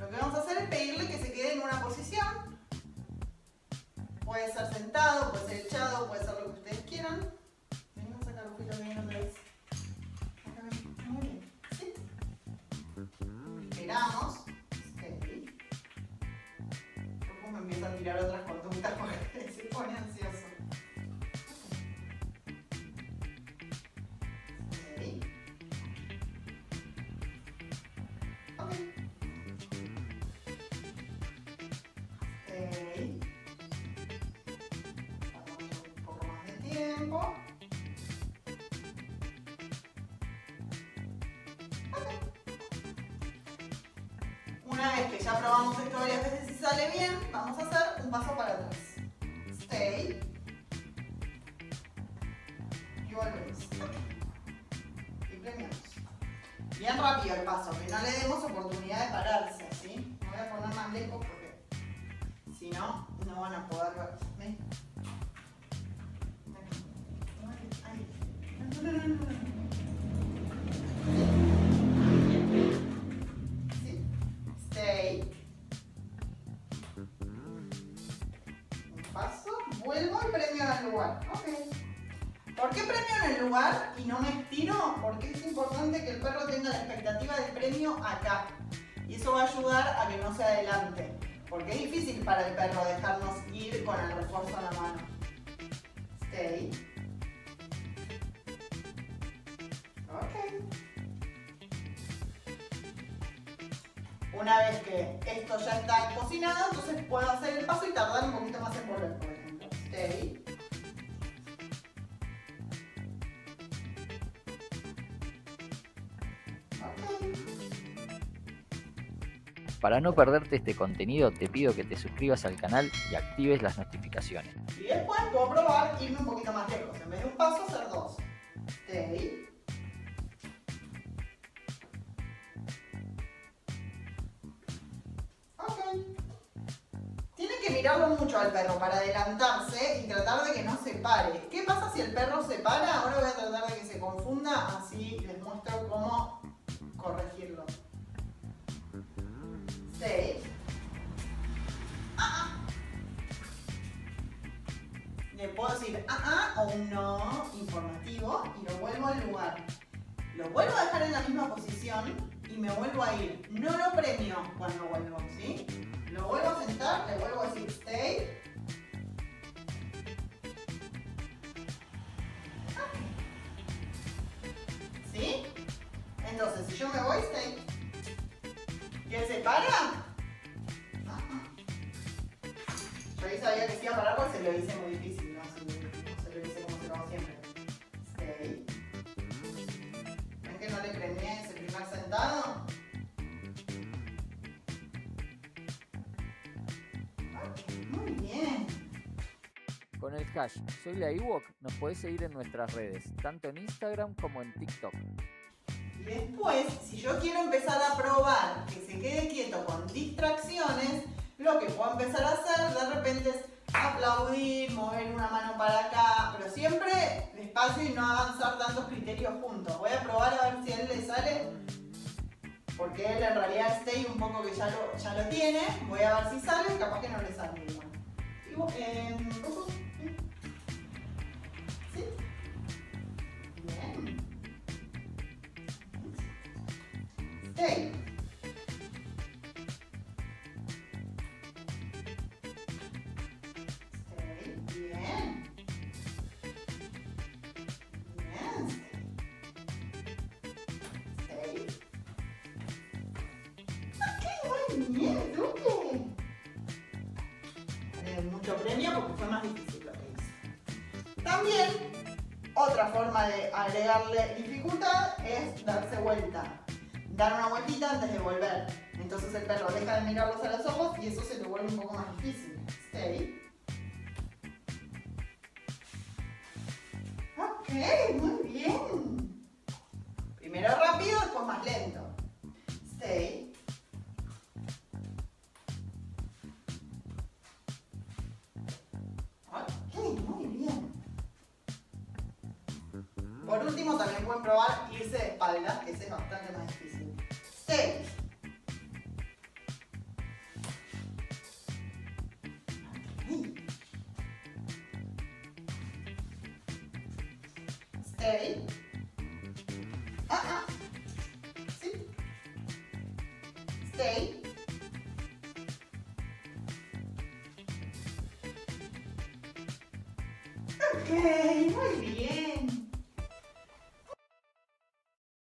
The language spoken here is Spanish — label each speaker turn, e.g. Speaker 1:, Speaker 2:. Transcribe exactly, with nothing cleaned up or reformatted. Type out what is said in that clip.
Speaker 1: Lo que vamos a hacer es pedirle que se quede en una posición. Puede ser sentado, puede ser echado, puede ser lo que ustedes quieran. Venga a sacar un poquito bien otra vez. Muy bien. ¿Sí? Esperamos. Okay. Luego me empieza a tirar otras conductas porque se pone ansioso. Okay. Okay. Okay. Pasamos un poco más de tiempo. Okay. Una vez que ya probamos esto varias veces y sale bien, vamos a hacer un paso para atrás. Stay. Y volvemos. Y premiamos. Bien rápido el paso, que no le demos oportunidad de pararse, ¿sí? Me voy a poner más lejos porque si no, no van a poder ver. ¿Ven? Ahí. No, no, no, no. ¿Sí? Stay. Un paso, vuelvo y premio en el lugar. Ok. ¿Por qué premio en el lugar y no me estiro? Porque es importante que el perro tenga la expectativa del premio acá. Y eso va a ayudar a que no se adelante. Porque es difícil para el perro dejarnos ir con el refuerzo en la mano. Stay. Ok. Una vez que esto ya está cocinado, entonces puedo hacer el paso y tardar un poquito más en volver, por ejemplo. Stay.
Speaker 2: Para no perderte este contenido, te pido que te suscribas al canal y actives las notificaciones.
Speaker 1: Y después puedo probar irme un poquito más lejos. En vez de un paso, hacer dos. Stay. Ok. Tienen que mirarlo mucho al perro para adelantarse y tratar de que no se pare. ¿Qué pasa si el perro se para? Ahora voy a tratar de que se confunda, así les muestro cómo corregirlo. Stay. Ah, ah. Le puedo decir ah, ah o un no informativo y lo vuelvo al lugar. Lo vuelvo a dejar en la misma posición y me vuelvo a ir. No lo premio cuando vuelvo, ¿sí? Lo vuelvo a sentar, le vuelvo a decir stay. ¿Sí? Entonces, si yo me voy, stay. ¿Y él se para? Yo ahí sabía que se iba a parar porque se lo hice muy difícil, ¿no? Se lo hice como se lo hago siempre. Stay. ¿Ven que no le premié ese primer sentado? Muy bien.
Speaker 2: Con el hash Soy la Ewok nos podés seguir en nuestras redes, tanto en Instagram como en TikTok.
Speaker 1: Y después, si yo quiero empezar a probar que se quede quieto con distracciones, lo que puedo empezar a hacer de repente es aplaudir, mover una mano para acá, pero siempre despacio y no avanzar tantos criterios juntos. Voy a probar a ver si a él le sale, porque él en realidad stay un poco que ya lo, ya lo tiene. Voy a ver si sale, capaz que no le sale igual. Eh, ¿Sí? Bien. Stay. Stay. Bien. Bien. Stay. Ok, muy bien, Duque. Eh, mucho premio porque fue más difícil lo que hice. También, otra forma de agregarle dificultad es darse vuelta. Dar una vueltita antes de volver. Entonces el perro deja de mirarlos a los ojos y eso se le vuelve un poco más difícil. Stay. Ok, muy bien. Primero rápido, después más lento. Stay. Ok, muy bien. Por último, también pueden probar irse de espaldas, que ese es bastante más difícil. Stay. Stay. Ah, ah. Sit. Stay. Ok, muy bien.